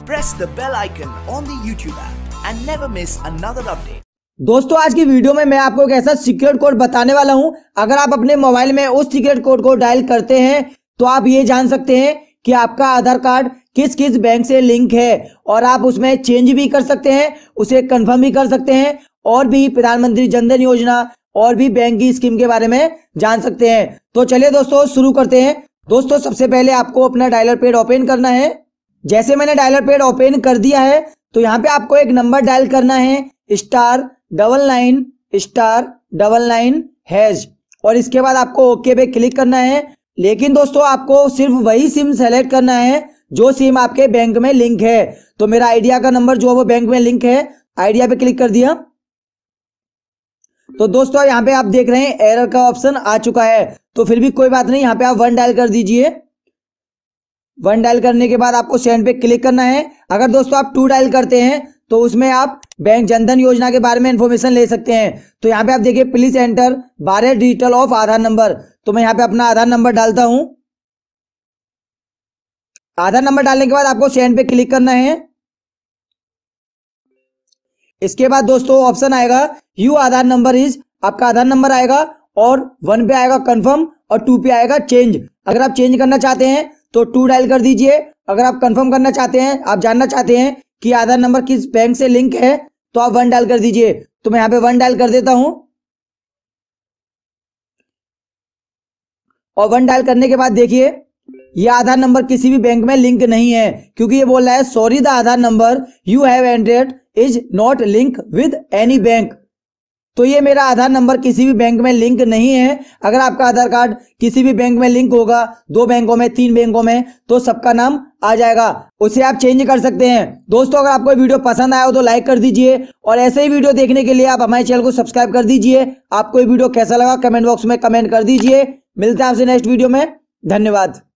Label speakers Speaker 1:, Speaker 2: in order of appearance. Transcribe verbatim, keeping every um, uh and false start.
Speaker 1: press the bell icon on the YouTube app and never miss another update.
Speaker 2: दोस्तों आज की video में मैं आपको एक ऐसा सीक्रेट कोड बताने वाला हूं। अगर आप अपने मोबाइल में उस सीक्रेट कोड को डायल करते हैं तो आप ये जान सकते हैं कि आपका आधार कार्ड किस किस बैंक से लिंक है और आप उसमें चेंज भी कर सकते हैं, उसे कंफर्म भी कर सकते हैं और भी प्रधानमंत्री जन धन योजना और भी बैंक की स्कीम के बारे में जान सकते हैं। तो चलिए दोस्तों शुरू करते हैं। दोस्तों सबसे पहले आपको अपना डायलर पैड ओपन करना है। जैसे मैंने डायलर पैड ओपन कर दिया है तो यहाँ पे आपको एक नंबर डायल करना है, star double nine star double nine hash, और इसके बाद आपको ओके पे क्लिक करना है। लेकिन दोस्तों आपको सिर्फ वही सिम सेलेक्ट करना है जो सिम आपके बैंक में लिंक है। तो मेरा आइडिया का नंबर जो है वो बैंक में लिंक है, आइडिया पे क्लिक कर दिया। तो दोस्तों यहाँ पे आप देख रहे हैं एरर का ऑप्शन आ चुका है, तो फिर भी कोई बात नहीं, यहाँ पे आप वन डायल कर दीजिए। वन डायल करने के बाद आपको सेंड पे क्लिक करना है। अगर दोस्तों आप टू डायल करते हैं तो उसमें आप बैंक जनधन योजना के बारे में इंफॉर्मेशन ले सकते हैं। तो यहाँ पे आप देखिए प्लीज एंटर बारह डिजिटल ऑफ आधार नंबर। तो मैं यहाँ पे अपना आधार नंबर डालता हूं। आधार नंबर डालने के बाद आपको सेंड पे क्लिक करना है। इसके बाद दोस्तों ऑप्शन आएगा यू आधार नंबर इज, आपका आधार नंबर आएगा और वन पे आएगा कंफर्म और टू पे आएगा चेंज। अगर आप चेंज करना चाहते हैं तो टू डायल कर दीजिए। अगर आप कंफर्म करना चाहते हैं, आप जानना चाहते हैं कि आधार नंबर किस बैंक से लिंक है, तो आप वन डायल कर दीजिए। तो मैं यहाँ पे वन डायल कर देता हूं और वन डायल करने के बाद देखिए ये आधार नंबर किसी भी बैंक में लिंक नहीं है, क्योंकि ये बोल रहा है sorry the Aadhaar number you have entered is not link with any bank. तो ये मेरा आधार नंबर किसी भी बैंक में लिंक नहीं है। अगर आपका आधार कार्ड किसी भी बैंक में लिंक होगा, दो बैंकों में, तीन बैंकों में, तो सबका नाम आ जाएगा, उसे आप चेंज कर सकते हैं। दोस्तों अगर आपको वीडियो पसंद आया हो तो लाइक कर दीजिए और ऐसे ही वीडियो देखने के लिए आप हमारे चैनल को सब्सक्राइब कर दीजिए। आपको ये वीडियो कैसा लगा कमेंट बॉक्स में कमेंट कर दीजिए। मिलते हैं आपसे नेक्स्ट वीडियो में, धन्यवाद।